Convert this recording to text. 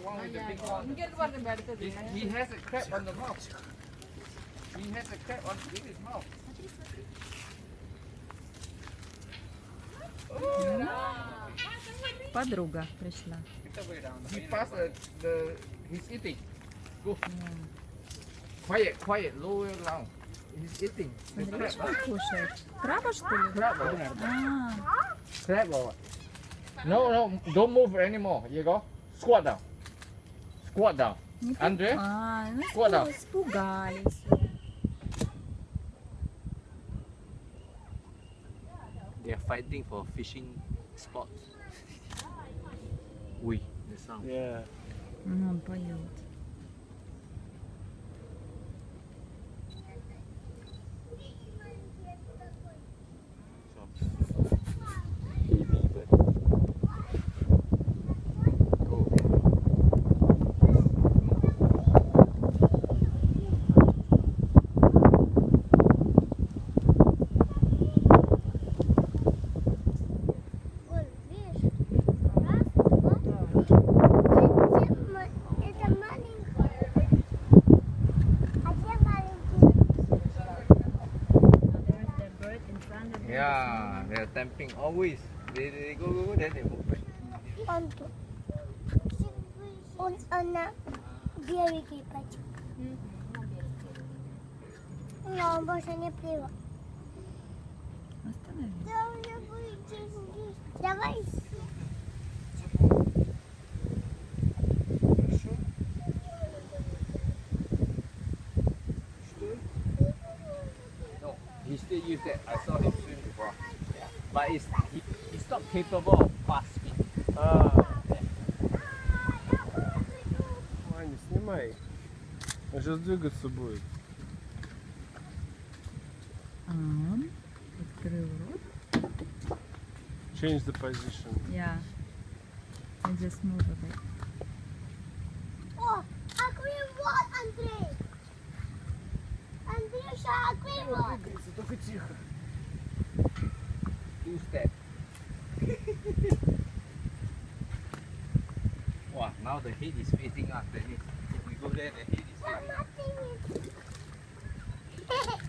one with the big one. He has a crab on the mouth. He has a crab on in his mouth. Подруга пришла. He passed he's eating. Go. Quiet, quiet, lower down. He's eating. The Смотри, crab. что он кушает? Краба, что ли? Crab. А, Crab. No, no, don't move anymore. You go. Squat down. Squat down. не Andre? А, ну Куда? испугались. They are fighting for fishing spots. We, the sound. Yeah. Ну, он поет. Heavy bird. Go. Вот, видишь? Раз, два. Это маленькая. А где маленький? Yeah, they're tamping always. They go, then they move back. Он тут. Она беленький пачек. Но он больше не плывет. Остановись. Давай. No, he still use that. I saw him swim before. Yeah. But he's not capable of fast speed. Ваня, снимай. Он сейчас двигаться будет. А, он открыл рот. Change the position. Yeah. I just move a bit. О, аквилот, Андрей. Андрюша, аквилот. Только тихо. Two step. Wow, now the head is facing us. If we go there, the head is facing us. Смотри.